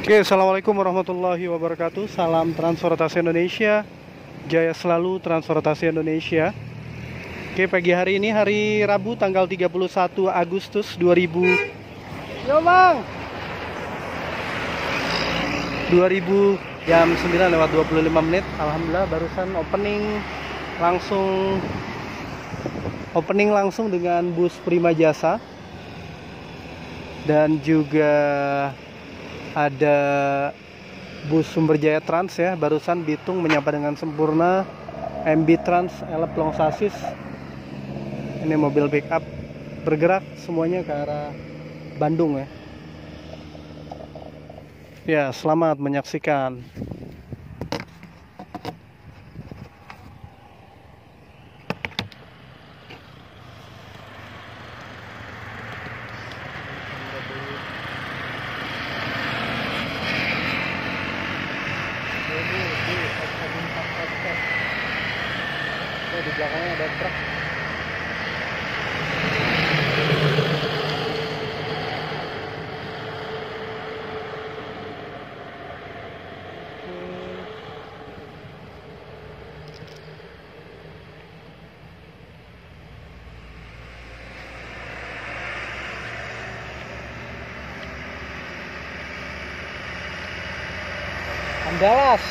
Oke, assalamualaikum warahmatullahi wabarakatuh. Salam transportasi Indonesia, jaya selalu transportasi Indonesia. Oke, pagi hari ini hari Rabu tanggal 31 Agustus 2000. Yo bang, 2000 jam 9:25. Alhamdulillah barusan opening langsung dengan bus Prima Jasa. Dan juga ada bus Sumber Jaya Trans ya, barusan Bitung menyapa dengan sempurna. MB Trans Elep Long Sasis. Ini mobil backup bergerak semuanya ke arah Bandung ya. Ya, selamat menyaksikan. Di belakangnya ada truk. Andalas.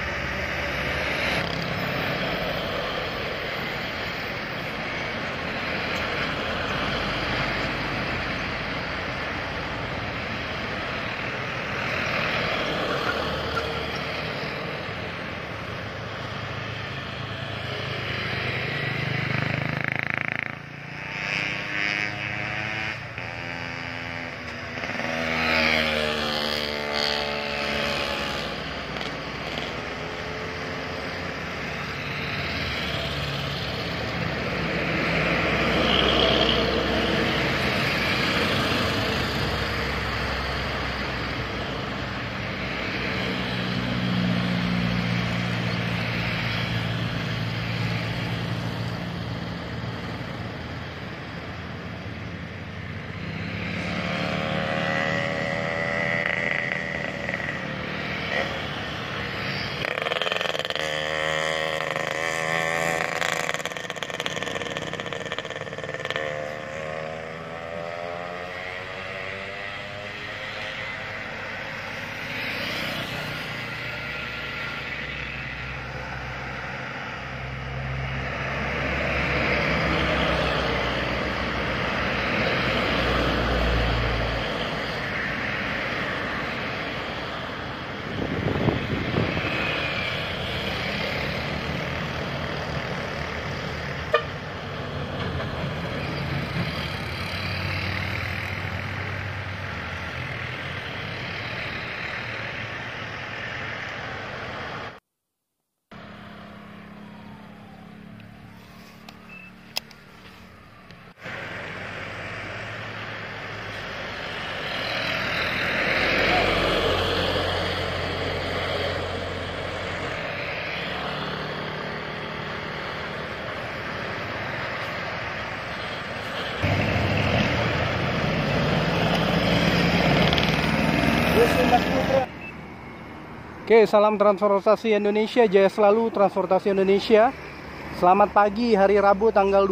Oke, salam transportasi Indonesia, jaya selalu transportasi Indonesia. Selamat pagi hari Rabu tanggal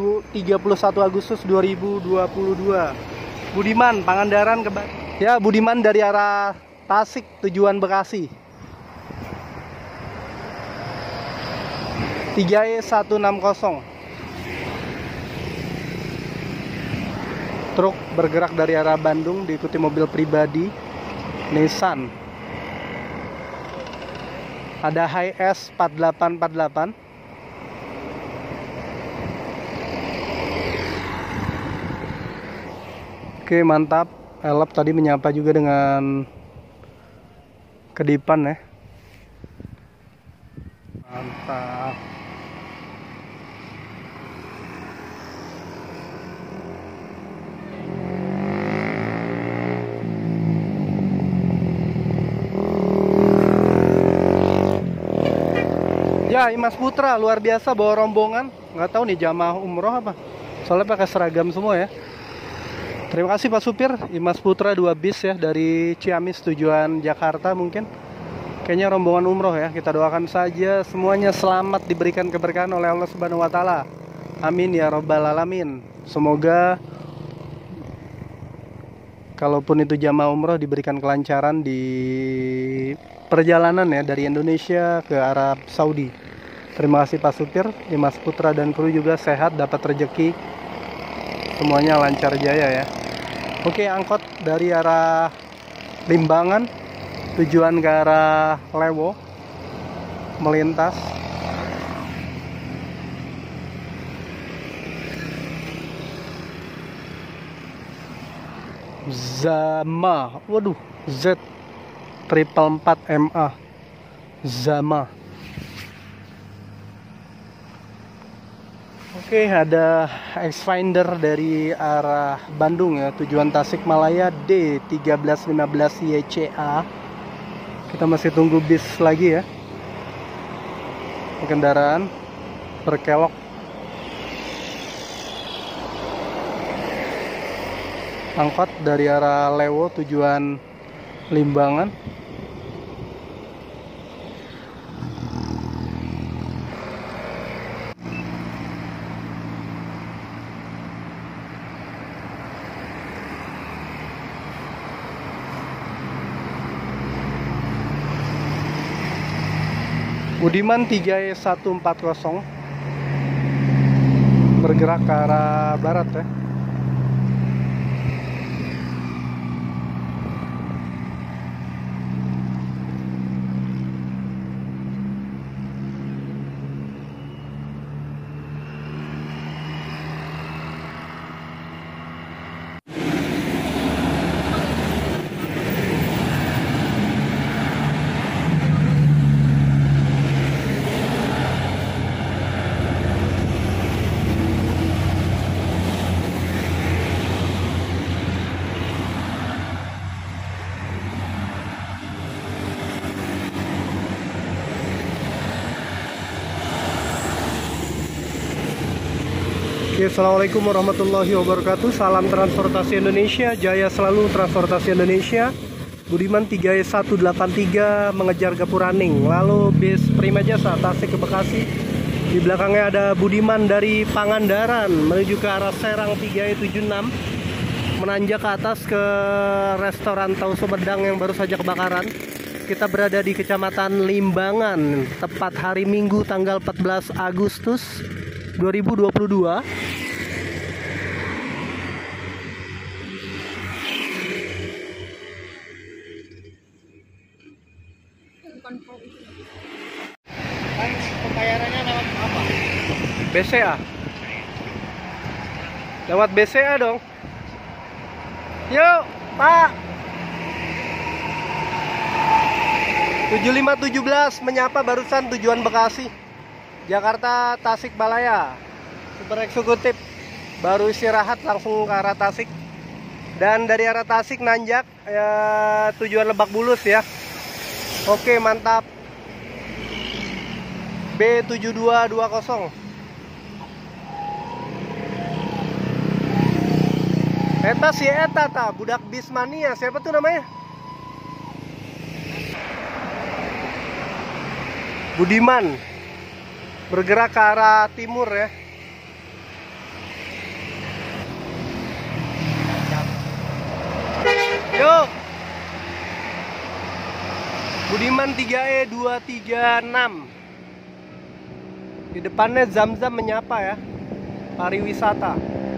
31 Agustus 2022. Budiman, Pangandaran ya, Budiman dari arah Tasik tujuan Bekasi. 3E160. Truk bergerak dari arah Bandung diikuti mobil pribadi Nissan. Ada HS 4848. Oke, mantap. Elep tadi menyapa juga dengan kedipan ya. Mantap. Ya, Imas Putra luar biasa bawa rombongan. Nggak tahu nih jamaah umroh apa. Soalnya pakai seragam semua ya. Terima kasih Pak Supir. Imas Putra 2 bis ya dari Ciamis tujuan Jakarta mungkin. Kayaknya rombongan umroh ya. Kita doakan saja semuanya selamat, diberikan keberkahan oleh Allah Subhanahu wa taala. Amin ya robbal alamin. Semoga kalaupun itu jamaah umroh diberikan kelancaran di perjalanan ya dari Indonesia ke Arab Saudi. Terima kasih Pak Supir, Imas Putra dan kru juga sehat, dapat rezeki, semuanya lancar jaya ya. Oke, angkot dari arah Limbangan tujuan ke arah Lewo melintas. Zama, waduh, Z 444 MA Zama. Oke, ada X-Finder dari arah Bandung ya, tujuan Tasikmalaya D1315 YCA. Kita masih tunggu bis lagi ya. Kendaraan berkelok. Angkot dari arah Lewo tujuan Limbangan. Budiman 3E140 bergerak ke arah barat ya. Oke, assalamualaikum warahmatullahi wabarakatuh. Salam transportasi Indonesia, jaya selalu transportasi Indonesia. Budiman 3E183 mengejar Gapuraning. Lalu bis Prima Jasa Tasik ke Bekasi. Di belakangnya ada Budiman dari Pangandaran menuju ke arah Serang 3E76, menanjak ke atas ke restoran Tahu Sumedang yang baru saja kebakaran. Kita berada di Kecamatan Limbangan, tepat hari Minggu tanggal 14 Agustus 2022. Pembayarannya lewat apa? BCA. Lewat BCA dong. Yuk, Pak. 7517 menyapa barusan tujuan Bekasi. Jakarta Tasikmalaya. Super eksekutif. Baru istirahat langsung ke arah Tasik. Dan dari arah Tasik nanjak ya, tujuan Lebak Bulus ya. Oke, mantap. B7220. Eta si eta ta, budak Bismania, siapa tuh namanya? Budiman. Bergerak ke arah timur ya. Yuk. Budiman 3E236. Di depannya Zam-Zam menyapa ya. Pariwisata.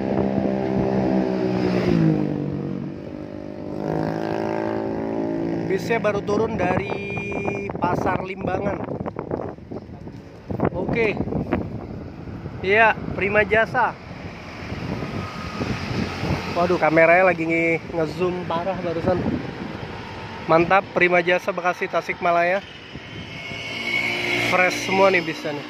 Bisnya baru turun dari Pasar Limbangan. Oke. Iya, Prima Jasa. Waduh, kameranya lagi ngezoom parah barusan. Mantap, Prima Jasa Bekasi Tasikmalaya. Fresh semua nih bisnya nih.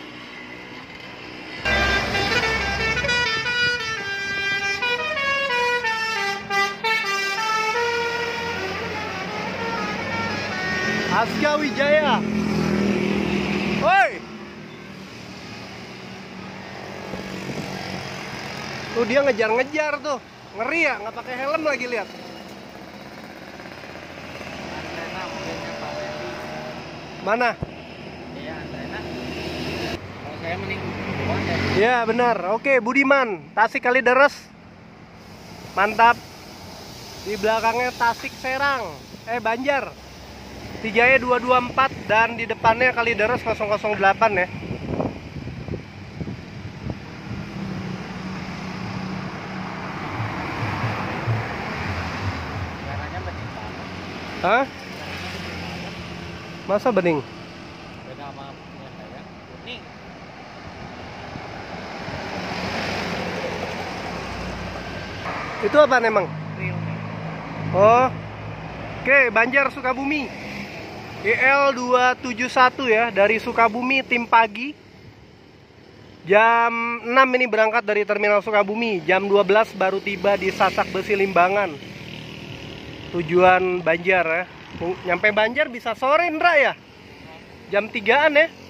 Aska Wijaya. Woi. Tuh dia ngejar-ngejar tuh. Ngeri ya, nggak pakai helm lagi, lihat. Antena mobilnya Pak Wendy. Mana? Iya, antena. Kalau saya mending duluan ya. Ya benar. Oke, Budiman, Tasik Kalideres. Mantap. Di belakangnya Tasik Serang. Banjar. 3E 224 dan di depannya Kalideres 008 ya. Warnanya bening banget. Hah? Masa bening? Beda sama punya saya. Kuning. Itu apa emang? Real. Oh. Oke, Banjar Sukabumi. IL 271 ya, dari Sukabumi tim pagi. Jam 6 ini berangkat dari terminal Sukabumi. Jam 12 baru tiba di Sasak Besi Limbangan. Tujuan Banjar ya. Nyampe Banjar bisa sore, Indra ya? Jam 3-an ya.